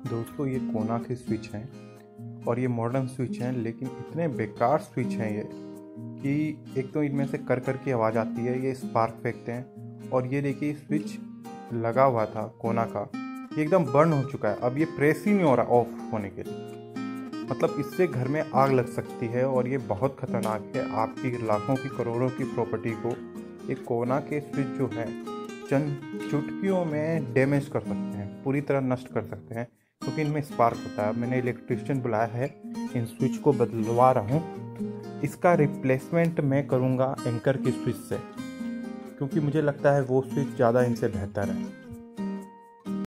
दोस्तों ये कोना के स्विच हैं और ये मॉडर्न स्विच हैं, लेकिन इतने बेकार स्विच हैं ये कि एक तो इनमें से कर कर की आवाज़ आती है, ये स्पार्क फेंकते हैं। और ये देखिए स्विच लगा हुआ था कोना का, ये एकदम बर्न हो चुका है। अब ये प्रेस ही नहीं हो रहा ऑफ होने के लिए। मतलब इससे घर में आग लग सकती है और ये बहुत ख़तरनाक है। आपकी लाखों की करोड़ों की प्रॉपर्टी को ये कोना के स्विच जो है चंद चुटकियों में डैमेज कर सकते हैं, पूरी तरह नष्ट कर सकते हैं, क्योंकि इनमें स्पार्क होता है। मैंने इलेक्ट्रिशियन बुलाया है, इन स्विच को बदलवा रहा हूँ। इसका रिप्लेसमेंट मैं करूँगा एंकर की स्विच से, क्योंकि मुझे लगता है वो स्विच ज़्यादा इनसे बेहतर है।